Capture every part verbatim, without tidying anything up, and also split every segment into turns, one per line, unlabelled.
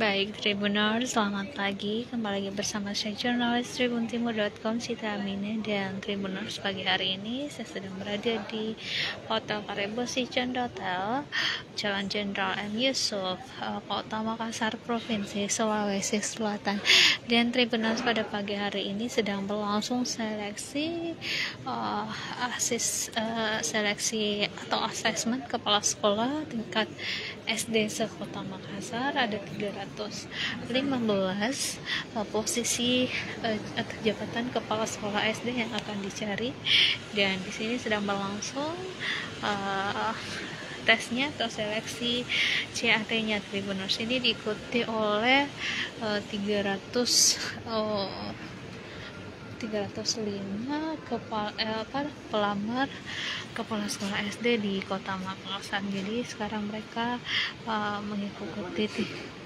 Baik, Tribuners, selamat pagi. Kembali lagi bersama saya jurnalis tribun timur dot com Citra Amine. Dan Tribuners, pagi hari ini saya sedang berada di Hotel Karebo Sijon Hotel, Jalan Jenderal M. Yusuf, Kota Makassar, Provinsi Sulawesi Selatan. Dan Tribuners, pada pagi hari ini sedang berlangsung seleksi uh, asis uh, seleksi atau asesmen kepala sekolah tingkat S D se-Kota Makassar. Ada tiga ratus lima belas uh, posisi uh, atau jabatan kepala sekolah S D yang akan dicari, dan di sini sedang berlangsung uh, tesnya atau seleksi C A T-nya. Tribuners, ini diikuti oleh uh, tiga ratus uh, tiga ratus lima kepala, eh, apa, pelamar kepala sekolah S D di Kota Makassar. Jadi sekarang mereka uh, mengikuti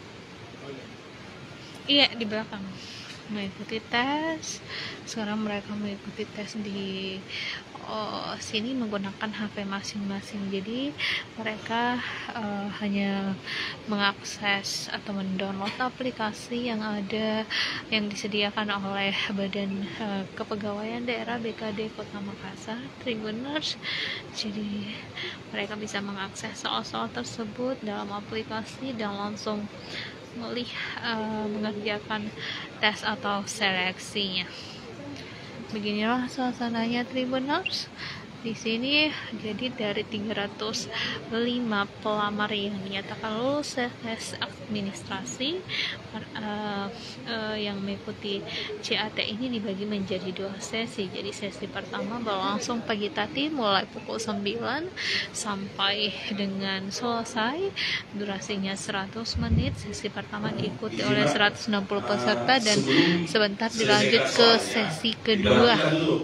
iya di belakang mengikuti tes. Sekarang mereka mengikuti tes di oh, sini menggunakan H P masing-masing. Jadi mereka uh, hanya mengakses atau mendownload aplikasi yang ada yang disediakan oleh Badan uh, Kepegawaian Daerah B K D Kota Makassar. Tribuners, jadi mereka bisa mengakses soal-soal tersebut dalam aplikasi dan langsung melihat uh, mengerjakan tes atau seleksinya. Beginilah suasananya, Tribuners. Di sini jadi dari tiga ratus lima pelamar yang dinyatakan lulus tes administrasi uh, uh, yang mengikuti C A T ini dibagi menjadi dua sesi. Jadi sesi pertama berlangsung pagi tadi mulai pukul sembilan sampai dengan selesai, durasinya seratus menit. Sesi pertama diikuti oleh seratus enam puluh peserta dan sebentar dilanjut ke sesi kedua.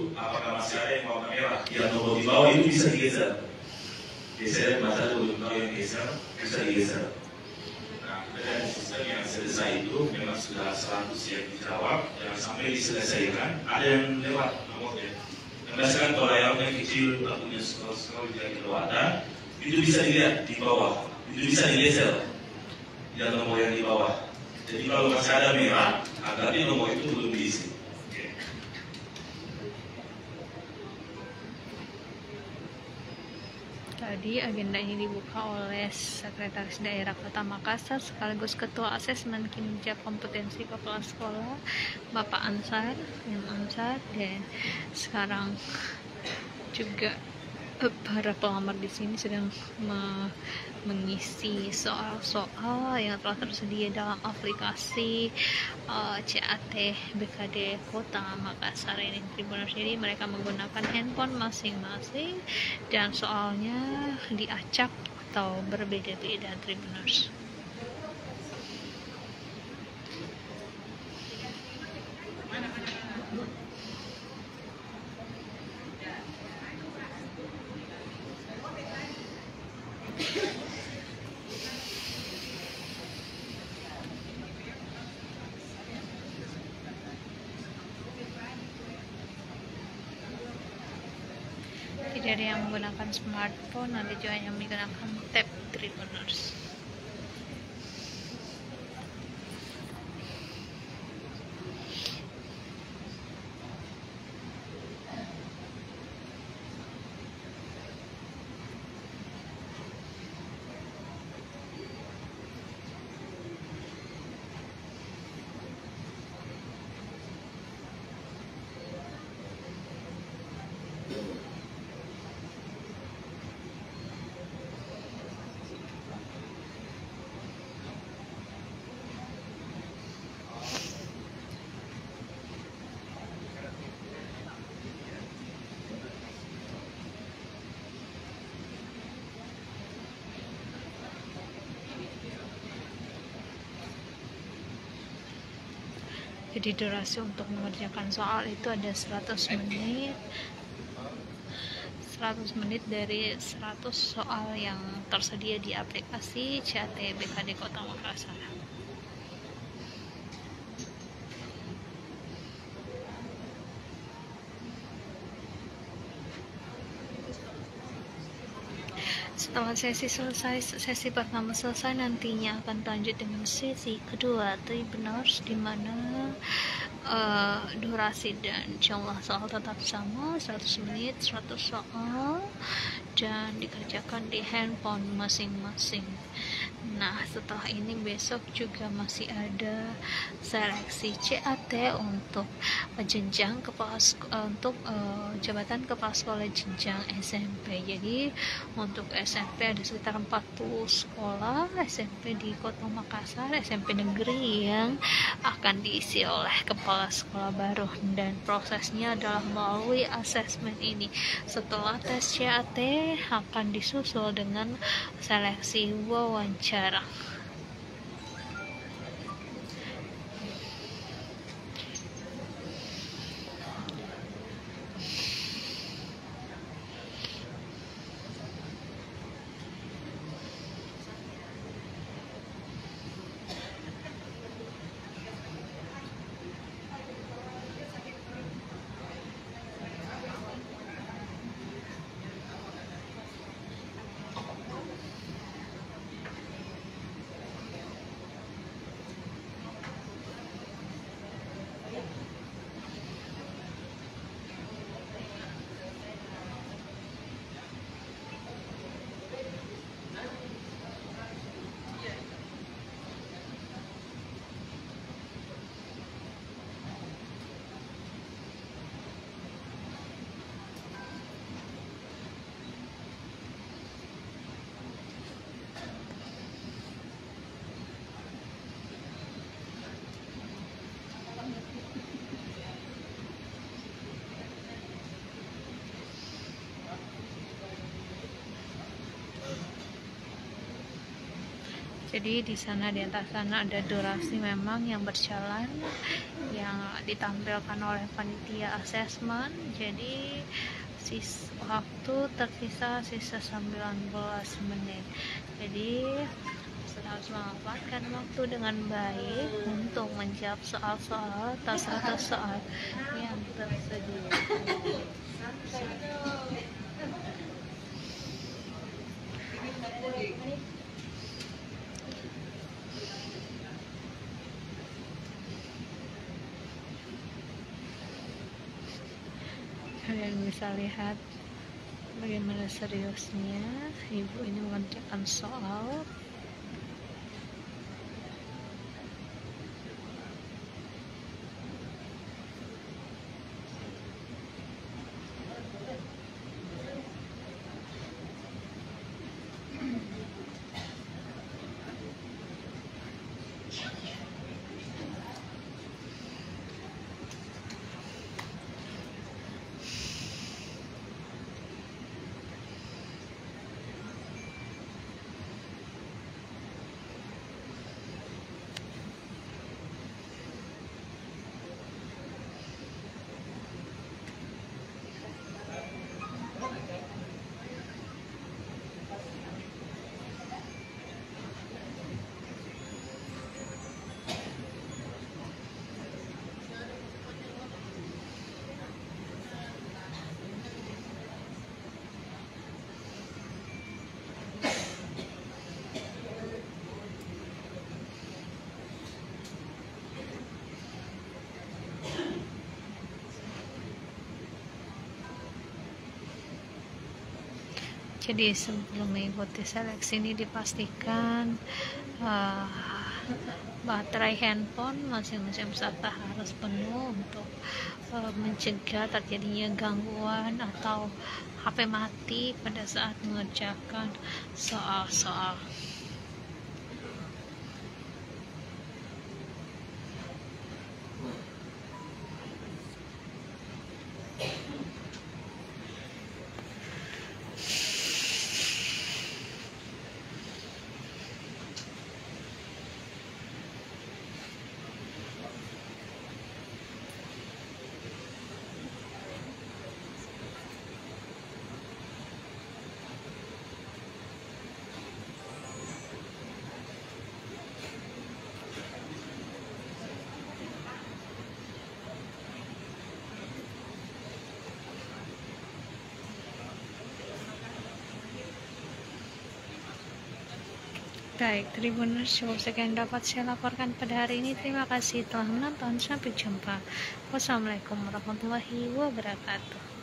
Yang nomor di bawah itu bisa digeser, geser mata nomor di bawah yang geser bisa digeser. Nah, dari sistem yang selesai itu memang sudah seratus yang dijawab, yang sampai diselesaikan ada yang lewat nomornya. Yang biasanya kalau layarnya kecil, tak punya scroll-scroll yang kelewatan, itu bisa dilihat di bawah, itu bisa digeser yang nomor yang di bawah. Jadi kalau masih ada merah, berarti nomor itu belum diisi.
Tadi agenda ini dibuka oleh Sekretaris Daerah Kota Makassar sekaligus Ketua Asesmen Kinerja Kompetensi Kepala Sekolah, Bapak Ansar, yang Ansar, dan sekarang juga para pelamar di sini sedang me mengisi soal-soal yang telah tersedia dalam aplikasi uh, C A T B K D Kota Makassar ini. Tribuners, jadi mereka menggunakan handphone masing-masing dan soalnya diacak atau berbeda-beda. Tribuners, tidak ada yang menggunakan smartphone, ada juga yang menggunakan tab. Tribuners, jadi durasi untuk mengerjakan soal itu ada seratus menit. seratus menit dari seratus soal yang tersedia di aplikasi C A T B K D Kota Makassar. setelah sesi selesai, sesi pertama selesai, nantinya akan lanjut dengan sesi kedua Tribuners, di mana uh, durasi dan jumlah soal tetap sama, seratus menit, seratus soal, dan dikerjakan di handphone masing-masing. Nah, setelah ini besok juga masih ada seleksi C A T untuk jenjang kepala untuk uh, jabatan kepala sekolah jenjang S M P. Jadi untuk S M P ada sekitar empat puluh sekolah S M P di Kota Makassar, S M P negeri yang akan diisi oleh kepala sekolah baru, dan prosesnya adalah melalui asesmen ini. Setelah tes C A T akan disusul dengan seleksi wawancara. Jadi di sana, di atas sana ada durasi memang yang berjalan, yang ditampilkan oleh panitia asesmen. Jadi sis waktu tersisa sisa sembilan belas menit. Jadi kita harus memanfaatkan waktu dengan baik untuk menjawab soal-soal atas atas soal yang tersedia. Kalian bisa lihat bagaimana seriusnya ibu ini mengerjakan soal. Jadi sebelum mengikuti seleksi ini dipastikan uh, baterai handphone masing-masing peserta harus penuh untuk uh, mencegah terjadinya gangguan atau H P mati pada saat mengerjakan soal-soal. Baik, Tribuners Show sekian dapat saya laporkan pada hari ini. Terima kasih telah menonton. Sampai jumpa. Wassalamualaikum warahmatullahi wabarakatuh.